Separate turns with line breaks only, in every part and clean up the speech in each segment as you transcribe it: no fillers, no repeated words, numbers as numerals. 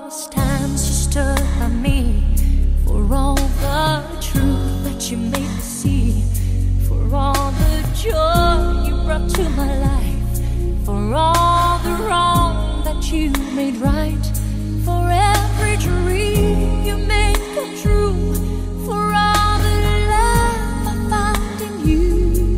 those times you stood by me, for all the truth that you made me see, for all the joy you brought to my life, for all the wrong that you made right, for every dream you made come true, for all the love I found in you.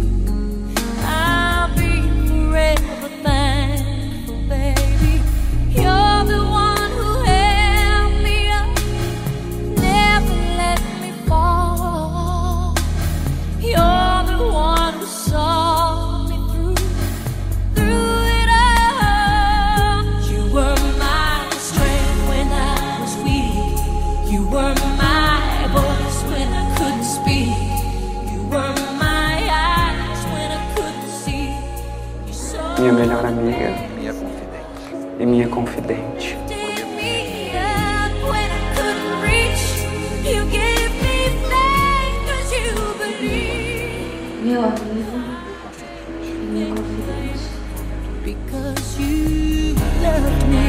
I'll be forever thankful, baby. You're the one who held me up, never let me fall. You're the one who saw me through it all. You were my strength when I was weak. You were my voice when I couldn't speak. You were my eyes when I couldn't see. You saw
Minha melhor amiga
Minha confidente.
e minha confidente.
me up when I couldn't reach. You gave me faith 'cause you believed.
Meu amigo e minha confidente.
Because you loved me.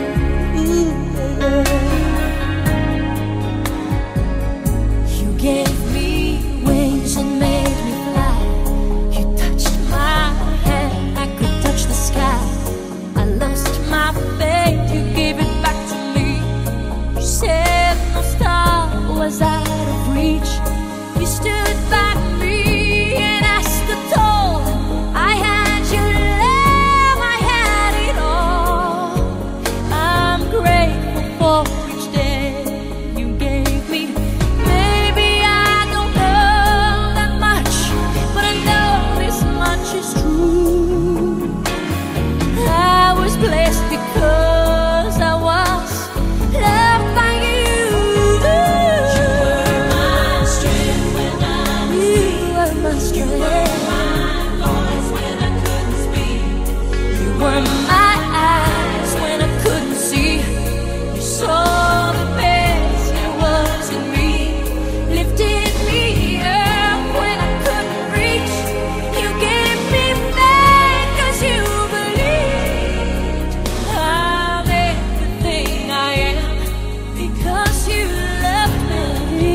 You gave me wings and made me fly. You touched my hand, I could touch the sky. I lost my faith, you gave it back to me. You said no star was out of reach. You stood by me and I stood tall. I had your love, I had it all. I'm grateful for each day you gave me. Maybe I don't know that much, but I know this much is true. I was blessed because I was loved by you. You were my strength when I was weak. You were my strength. You were my voice when I couldn't speak. You were my eyes when I couldn't see. You saw the best there was in me, lifted me up when I couldn't reach. You gave me faith 'cause you believed. I'm everything I am because you loved me.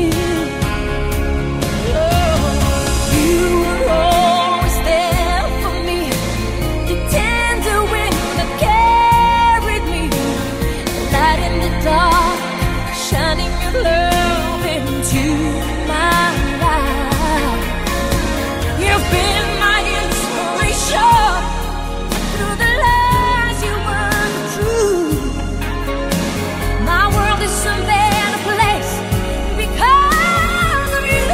Oh, you were always there for me, the tender wind that carried me, the light in the dark, shining your love into my life. You've been my inspiration through the lies you weren't true. My world is a better place because of you.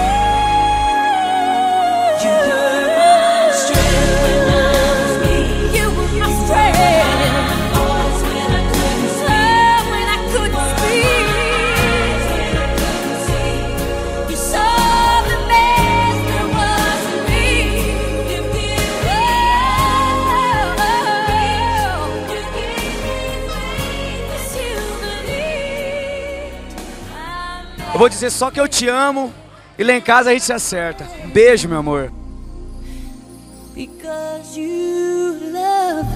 You were my strength when I was weak. You were my strength. Voice when I couldn't speak. When I couldn't speak. You saw the best there was in me. You gave me faith 'cause you believed.
Eu vou dizer só que eu te amo e lá em casa a gente se acerta. Um beijo, meu amor.
Because you love